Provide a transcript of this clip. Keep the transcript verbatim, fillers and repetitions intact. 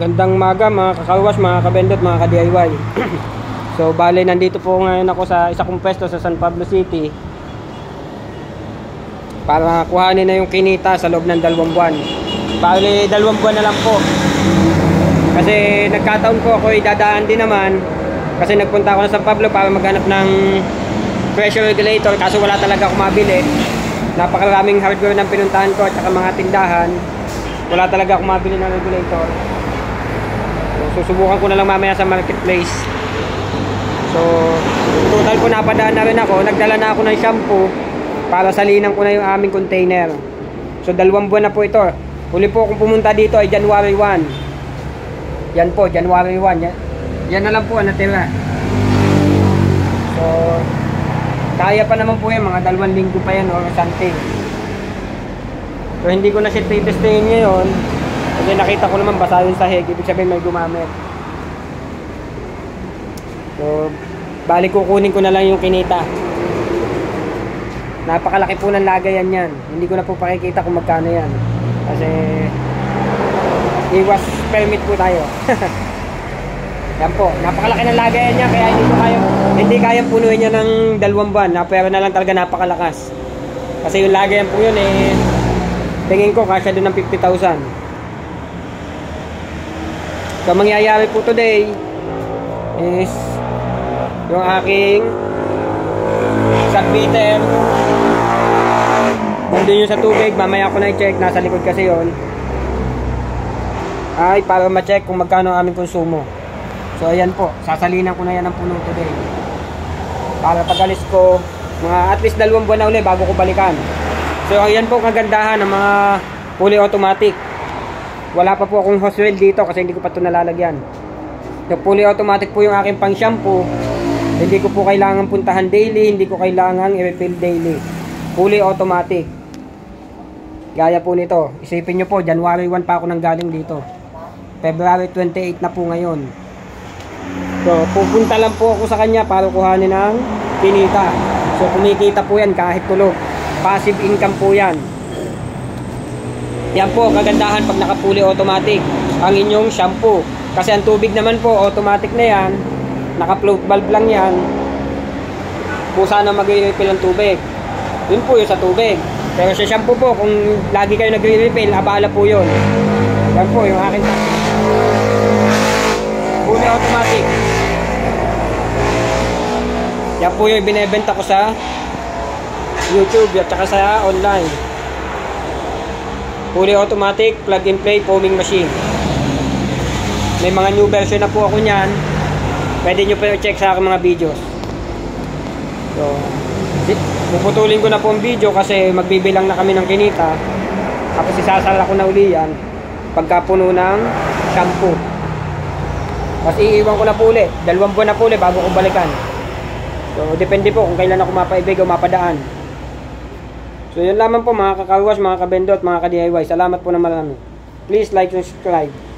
Magandang umaga mga kakarwash, mga kabendot, mga ka-D I Y. So bale nandito po ngayon ako sa isa kong pwesto sa San Pablo City para kuhanin na yung kinita sa loob ng dalawang buwan. Bale dalawang buwan na lang po, kasi nagkataon po ako idadaan din naman, kasi nagpunta ako na San Pablo para maghanap ng pressure regulator, kaso wala talaga ako mabili. Napakaraming hardware ng pinuntahan ko at saka mga tindahan, wala talaga ako mabili ng regulator. So, susubukan ko na lang mamaya sa marketplace. So total po napadaan na rin ako. Nagdala na ako ng shampoo para salinan ko na yung aming container. So dalawang buwan na po ito. Huli po kung pumunta dito ay January first. Yan po, January first. Yan, yan na lang po ang natira. So kaya pa naman po yan, mga dalawang linggo pa yan or something. So hindi ko na siya titestingin ngayon, kasi nakita ko naman basa yung sahig, ibig sabihin may gumamit. So balik kukunin ko na lang yung kinita. Napakalaki po ng lagayan yan. Hindi ko na po pakikita kung magkano yan, kasi iwas permit po tayo. Yan po, napakalaki ng lagayan niya, kaya hindi ko kaya, hindi kayang punuin niya ng dalawang buwan. Na, pero na lang talaga napakalakas. Kasi yung lagayan po yun eh, tingin ko kasya doon ng fifty thousand. So mangyayari po today is yung aking submeter nandun yung sa tubig. Mamaya ko na i-check, nasa likod kasi yon, ay para ma-check kung magkano ang aming konsumo. So ayan po, sasalinan ko na yan ng puno today para pag-alis ko mga at least dalawang buwan na uli bago ko balikan. So ayan po kagandahan ng mga fully automatic. Wala pa po akong hose reel dito kasi hindi ko pa ito nalalagyan. Yung fully automatic po yung aking pang shampoo, hindi ko po kailangan puntahan daily, hindi ko kailangan i-refill daily. Fully automatic. Gaya po nito, isipin nyo po, January first pa ako nang galing dito, February twenty-eight na po ngayon. So pupunta lang po ako sa kanya para kuhanin ng kinita. So kumikita po yan kahit tulog, passive income po yan. Yan po kagandahan pag naka fully automatic ang inyong shampoo, kasi ang tubig naman po automatic na yan, naka float valve lang yan. Kung sana mag-refill ang tubig, yun po yung sa tubig. Pero sa shampoo po, kung lagi kayo nagre-refill, abala po yun. Yan po yung akin fully automatic. Yan po yung binebenta ko sa YouTube at saka sa online. Fully automatic plug and play foaming machine. May mga new version na po ako niyan. Pwede nyo pa i-check sa aking mga videos. So puputulin ko na po ang video kasi magbibilang na kami ng kinita. Tapos isasala ko na uli yan pagkapuno ng shampoo. Tapos iiwan ko na po uli, dalawang buwan na po uli bago ko balikan. So depende po kung kailan ako mapaibig o mapadaan. So yun lamang po mga kakarwash, mga kabendot, mga ka-D I Y. Salamat po na marami. Please like and subscribe.